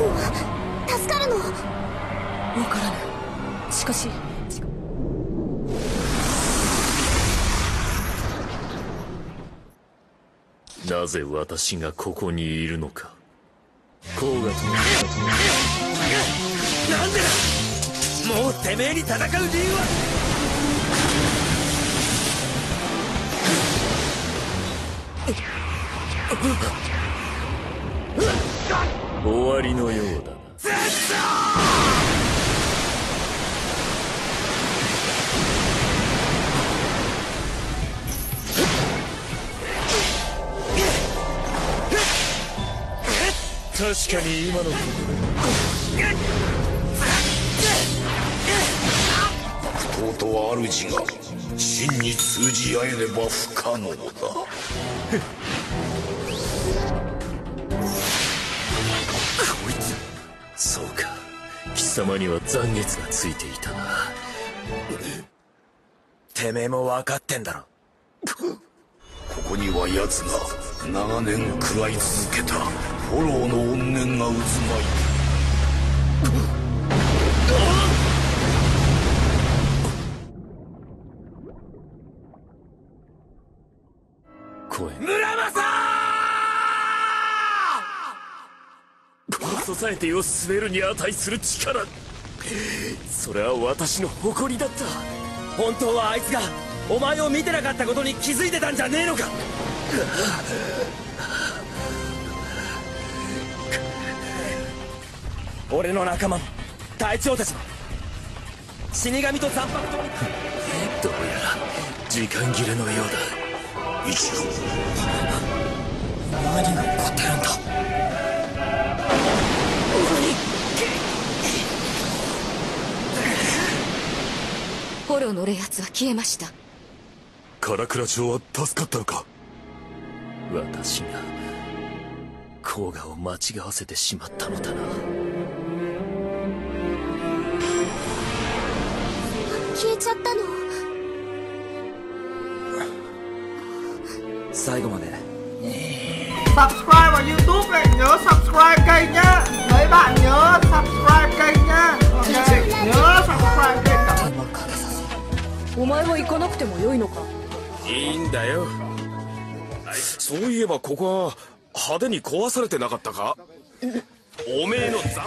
君は助かるの？ わからぬ。しかしなぜ私がここにいるのか。甲賀とのなんでだ。もうてめえに戦う理由は。終わりのようだな。確かに今のところ悪党と主が真に通じ合えれば不可能だ。こいつ、そうか、貴様には残月がついていたな。てめえも分かってんだろ。 ここには奴が長年食らい続けたフォローの怨念が渦巻いて声。村正！ソサエティを滑るに値する力、それは私の誇りだった。本当はあいつがお前を見てなかったことに気づいてたんじゃねえのか。俺の仲間も隊長たちも死神と残白とどうやら時間切れのようだ。 一郎、 何が起こってるんだ。 フォローの冷圧は消えました。 唐倉町は助かったのか。 私が甲賀を間違わせてしまったのだな。 消えちゃったの？ 最後まで Subscribe vào YouTube này, nhớ subscribe kênh nhá. Mấy bạn nhớ subscribe kênh nhá. Ok, nhớ subscribe kênh. お前は行かなくてもよいのか。 いいんだよ。そういえばここは派手に壊されてなかったか。おめえのザ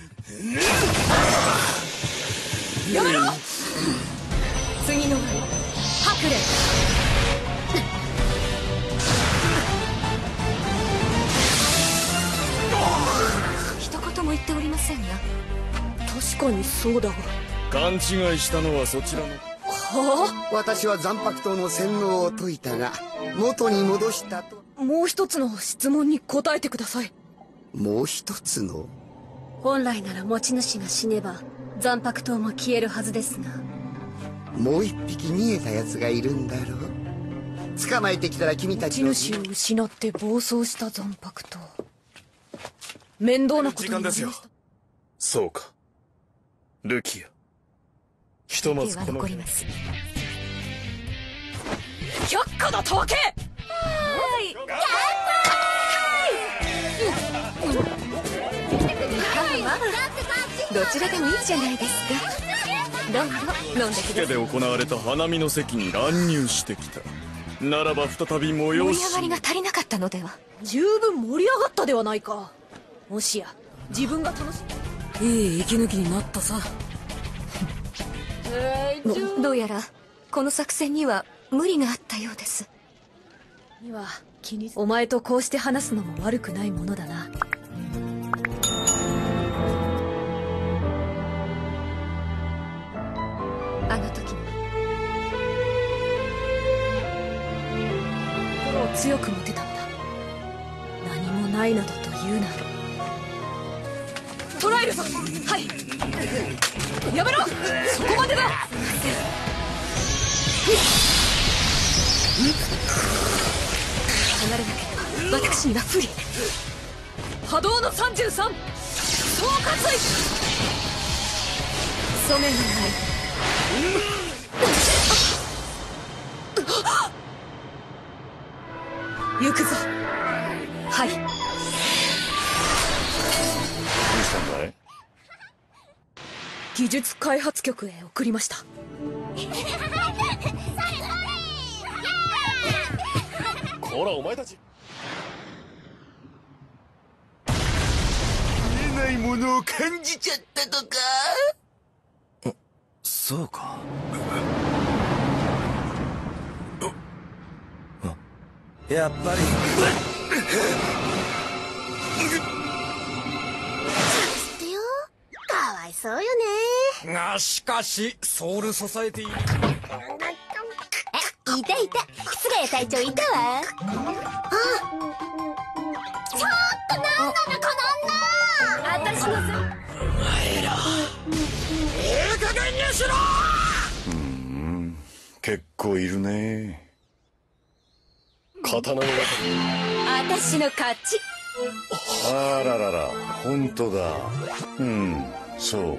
やめろ。次のハクレン。一言も言っておりませんが。確かにそうだが。 勘違いしたのはそちらの。 はあ、私は残白刀の洗脳を解いたが元に戻したと。 もう一つの質問に答えてください。 もう一つの？ 本来なら持ち主が死ねば残白刀も消えるはずですが。 もう一匹逃げた奴がいるんだろう。捕まえてきたら君たちの持ち主を失って暴走した残白刀。面倒なことになりました。 時間ですよ。そうか、ルキア。ひとまずこの残ります。百個の統計。どちらでもいいじゃないですか。どうぞ飲んでください。 で行われた花見の席に乱入してきた。ならば再び催し。 盛り上がりが足りなかったのでは。十分盛り上がったではないか。もしや自分が楽しい。いい息抜きになったさ。どうやらこの作戦には無理があったようです。にはお前とこうして話すのも悪くないものだな。あの時心を強く持てたのだ。何もないなどと言うな。捕らえるぞ。はい。やめろ。そこまでだ。離れなければ私には不利。波動の33総括。染めがない。行くぞ。はい。 技術開発局へ送りました。 こらお前たち、 見えないものを感じちゃったとか。 そうか。やっぱりってよ、かわいそうよね。 が、しかしソウルソサエティ、 いたいた、室ヶ谷隊長いたわ。ちょっとなんなのこの女。私のせい。 お前ら加減にしろ。 結構いるね。 刀の中に。 私の勝ち。 あららら、本当だ。そう。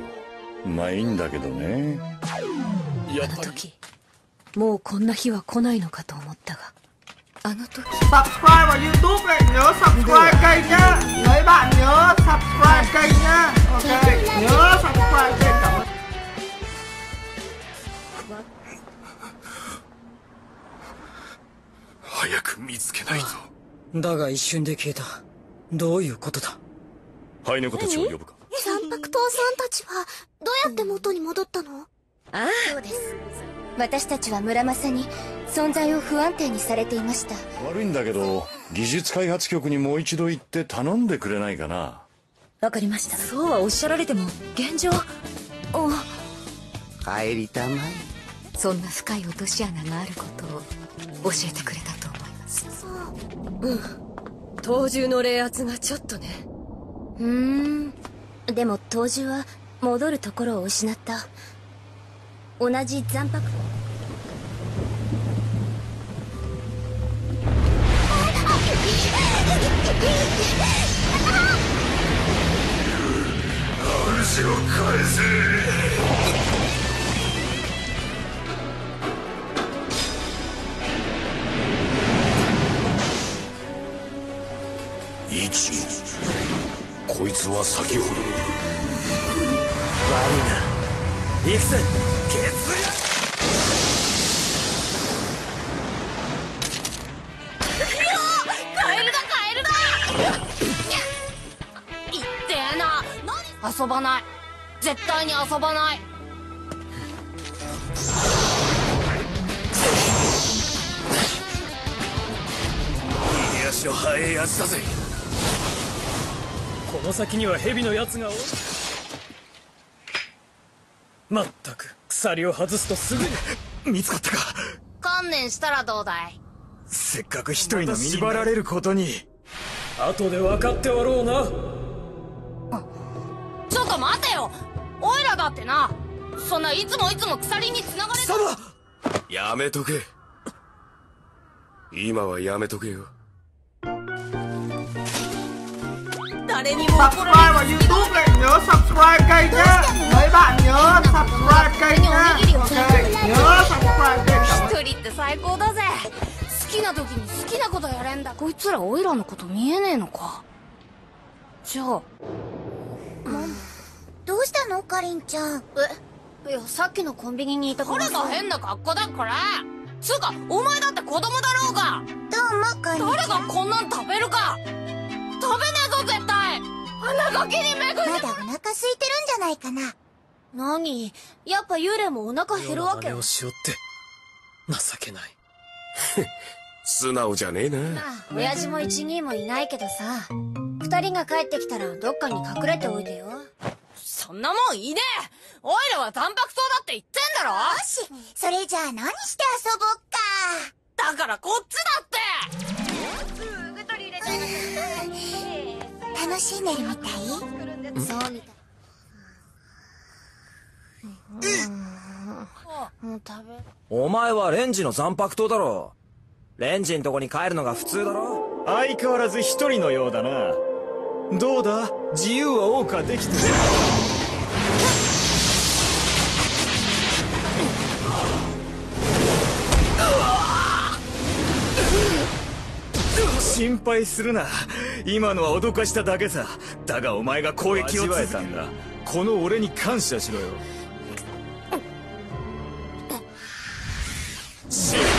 まあいいんだけどね。 やっぱり時、もうこんな日は来ないのかと思ったが、あの時。 Subscribe vào YouTube này, nhớ subscribe kênh nhá. Mấy bạn nhớ subscribe kênh nhá. Ok, nhớ subscribe kênh. Cảm ơn. 早く見つけないと。 だが一瞬で消えた。どういうことだ。ハイネコたちを呼ぶか。 三白刀さんたちはどうやって元に戻ったの？ ああ、 そうです。私たちは村正に存在を不安定にされていました。 悪いんだけど、技術開発局にもう一度行って頼んでくれないかな。 わかりました。そうはおっしゃられても現状、 帰りたまえ。 そんな深い落とし穴があることを教えてくれたと思います。 そう。 闘獣の冷圧がちょっとね。 でも闘獣は戻るところを失った。同じ残白。 主を返せ。こいつは先ほど。 悪いな。行くぜ。決カエルだカエルだ。いってえな。遊ばない。絶対に遊ばない。 逃げ足の速いやつだぜ。この先には蛇のやつがおる。まったく鎖を外すとすぐに見つかったか。 観念したらどうだい。 せっかく一人の縛られることに。後で分かっておろうな。 ちょっと待てよ。オイラだってな、そんないつも鎖に繋がれた。 やめとけ。今はやめとけよ。 誰にも Subscribe vào YouTube này, nhớ subscribe kênh nhá. Mấy bạn nhớ subscribe kênh nhá. Ok, nhớ subscribe kênh. 一人って最高だぜ。好きな時に好きなことやれんだ。こいつらオイラのこと見えねえのか。じゃあどうしたのかりんちゃん。いや、さっきのコンビニにいた彼が変な格好だから。つうかお前だって子供だろうが。 どうもかりんちゃん。 誰がこんなん食べるか。食べねえぞ絶対。鼻かきにめぐって。 まだお腹空いてるんじゃないかな。何、やっぱ幽霊もお腹減るわけ？ をしよって情けない。素直じゃねえな。 まあ親父も一兄もいないけどさ、二人が帰ってきたらどっかに隠れておいでよ。 そんなもんいいねえ。オイラは残白刀だって言ってんだろ。 よし、それじゃあ何して遊ぼっか。 だからこっちだって。 楽しんでるみたい？そうみたい。 お前はレンジの残白刀だろ。レンジんとこに帰るのが普通だろ。相変わらず一人のようだな。どうだ、自由は謳歌できてる。心配するな。今のは脅かしただけさ。だがお前が攻撃を続けたんだ。 この俺に感謝しろよ。